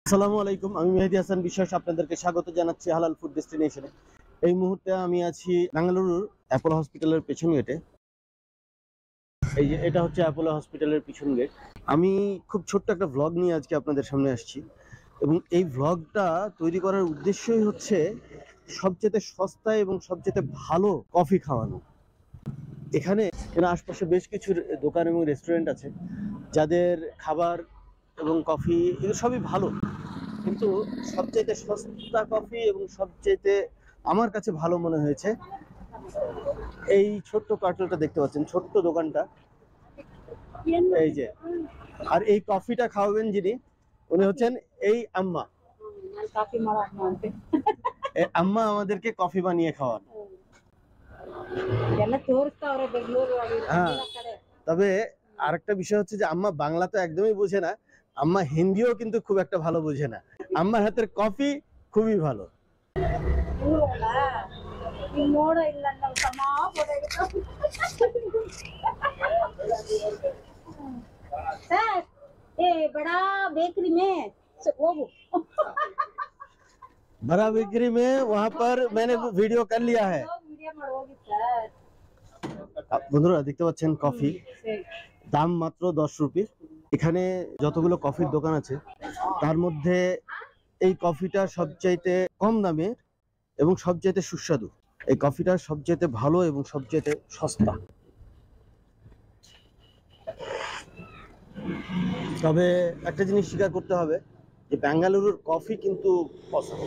আসসালামু আলাইকুম, আমি মেহেদী হাসান বিশ্বাস আপনাদেরকে স্বাগত জানাচ্ছি হালাল ফুড ডেস্টিনেশনে। এই মুহূর্তে আমি আছি বেঙ্গালুরুর অ্যাপোলো হসপিটালের পেছন গেটে। এই যে এটা হচ্ছে অ্যাপোলো হসপিটালের পিছন গেট। আমি খুব ছোট্ট একটা ভ্লগ নিয়ে আজকে আপনাদের সামনে আসছি, এবং এই ভ্লগটা তৈরি করার উদ্দেশ্যই হচ্ছে সবচেয়ে সস্তা এবং সবচেয়ে ভালো কফি খাওয়ানো। এখানে আশপাশে বেশ কিছু দোকান এবং রেস্টুরেন্ট আছে যাদের খাবার এবং কফি এগুলো সবই ভালো, কিন্তু সবচেয়ে সস্তা কফি এবং সবচেয়ে আমার কাছে ভালো মনে হয়েছে এই ছোট্ট কার্টেলটা দেখতে পাচ্ছেন, ছোট্ট দোকানটা। এই যে, আর এই কফিটা খাওয়াবেন যিনি, উনি হচ্ছেন এই আম্মা। আম্মা আমাদেরকে কফি বানিয়ে খাওয়ান। হ্যাঁ, তবে আরেকটা বিষয় হচ্ছে যে আম্মা বাংলা তো একদমই বুঝে না, আম্মা হিন্দিও কিন্তু খুব একটা ভালো বুঝে না। আম্মার হাতের কফি খুবই ভালো। बड़ा बिक्री में वहाँ पर मैंने वीडियो कर लिया है। বন্ধুরা দেখতে পাচ্ছেন কফি দাম মাত্র 10 রুপি। এখানে যতগুলো কফির দোকান আছে তার মধ্যে এই কফিটা সবচাইতে কম দামে এবং সবচাইতে সুস্বাদু। এই কফিটা সবচাইতে ভালো এবং সবচাইতে সস্তা। তবে একটা জিনিস স্বীকার করতে হবে যে বেঙ্গালুরুর কফি কিন্তু অসাম।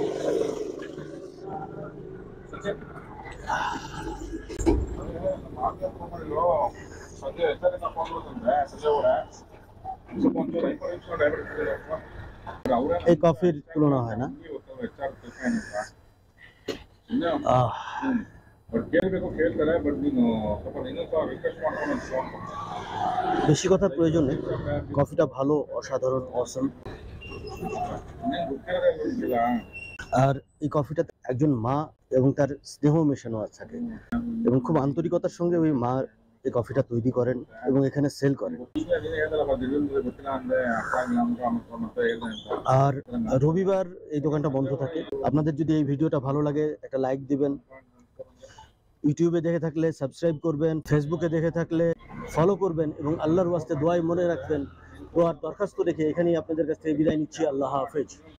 এই কফির তুলনা হয় না। বেশি কথার প্রয়োজন নেই, কফিটা ভালো, অসাধারণ, অসম। আর এই কফিটাতে একজন মা এবং তার স্নেহ মেশানো থাকে, এবং খুব আন্তরিকতার সঙ্গে ওই মা এই কফিটা তৈরি করেন এবং এখানে সেল করেন। আর রবিবার এই দোকানটা বন্ধ থাকে। আপনাদের যদি এই ভিডিওটা ভালো লাগে একটা লাইক দিবেন, ইউটিউবে দেখে থাকলে সাবস্ক্রাইব করবেন, ফেসবুকে দেখে থাকলে ফলো করবেন, এবং আল্লাহর ওয়াস্তে দোয়াই মনে রাখবেন। দোয়ার দরখাস্ত রেখে এখানেই আপনাদের কাছ থেকে বিদায় নিচ্ছি। আল্লাহ হাফেজ।